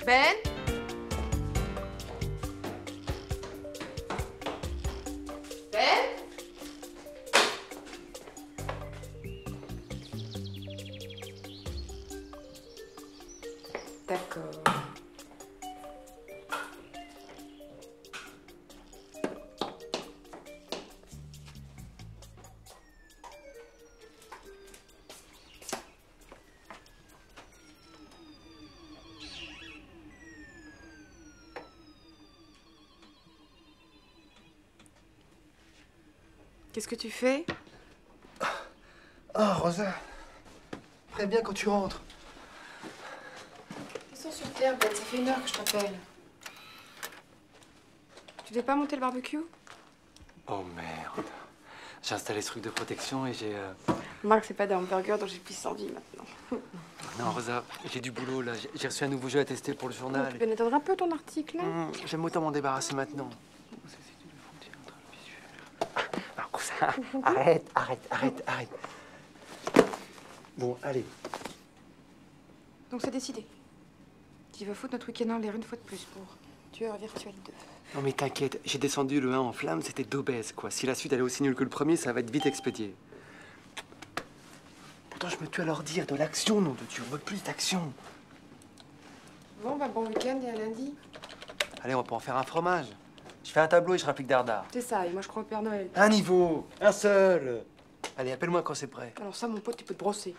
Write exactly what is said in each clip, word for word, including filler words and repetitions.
Ben? Ben? D'accord. Qu'est-ce que tu fais? Oh, Rosa. Préviens quand tu rentres. Ils sont sur terre, Ben. Ça fait une heure que je t'appelle. Tu devais pas monter le barbecue? Oh merde. J'ai installé ce truc de protection et j'ai... Euh... Remarque, c'est pas des hamburgers dont j'ai plus envie maintenant. Non, Rosa, j'ai du boulot là. J'ai reçu un nouveau jeu à tester pour le journal. Tu peux m'étendre un peu ton article, là? Mmh, J'aime autant m'en débarrasser maintenant. Ah, Rosa, arrête, arrête, arrête, arrête. Bon, allez. Donc c'est décidé. Tu vas foutre notre week-end en l'air une fois de plus pour Tueur virtuel deux. Non mais t'inquiète, j'ai descendu le un en flamme, c'était d'obèse quoi. Si la suite elle est aussi nulle que le premier, ça va être vite expédié. Pourtant je me tue à leur dire de l'action, nom de Dieu, on veut plus d'action. Bon, bah bon week-end et à lundi. Allez, on va pouvoir faire un fromage. Je fais un tableau et je rapplique dardard. C'est ça, et moi je crois au Père Noël. Un niveau, un seul. Allez, appelle-moi quand c'est prêt. Alors ça, mon pote, tu peux te brosser.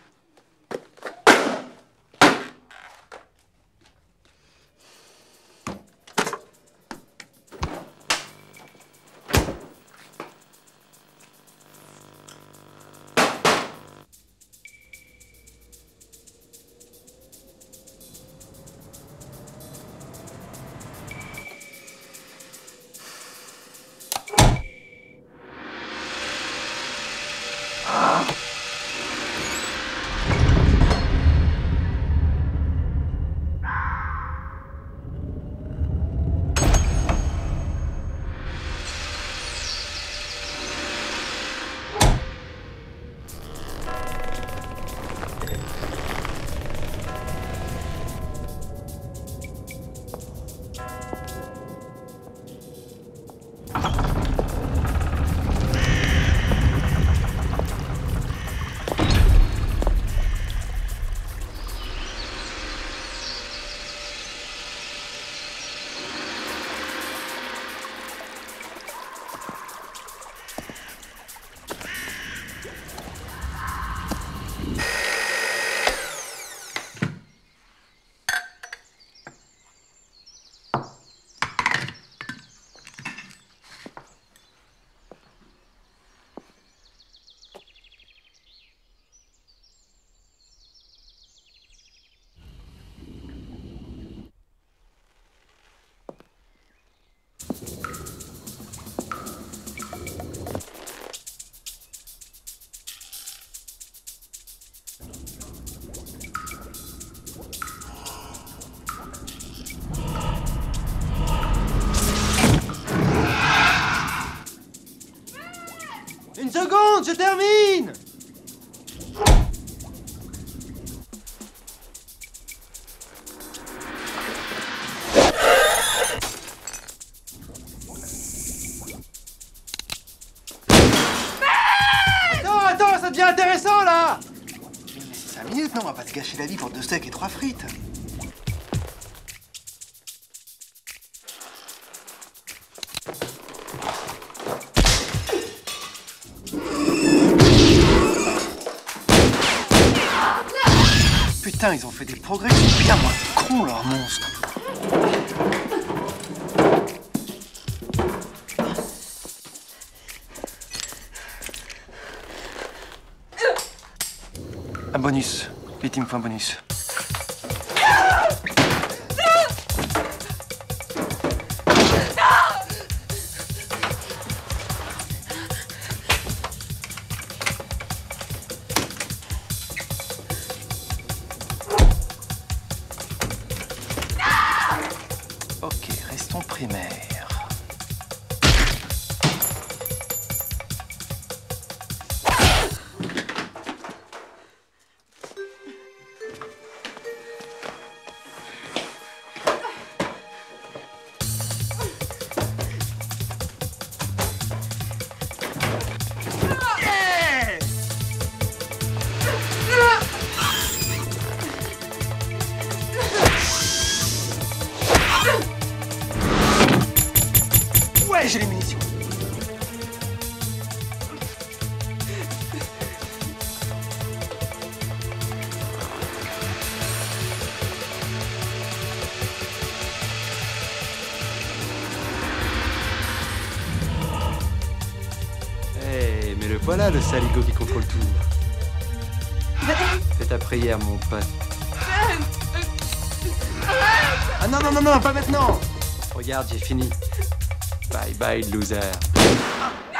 Une seconde, je termine. Attends, attends, ça devient intéressant là. Mais c'est cinq minutes, non? On va pas se gâcher la vie pour deux steaks et trois frites. Putain, ils ont fait des progrès, ils sont bien moins cons, leurs monstres. Un bonus. Vite, il me faut un bonus. Ok, restons primaires. Voilà le saligo qui contrôle tout. Fais ta prière, mon pote. Ah non, non, non, non, pas maintenant. Regarde, j'ai fini. Bye bye, loser.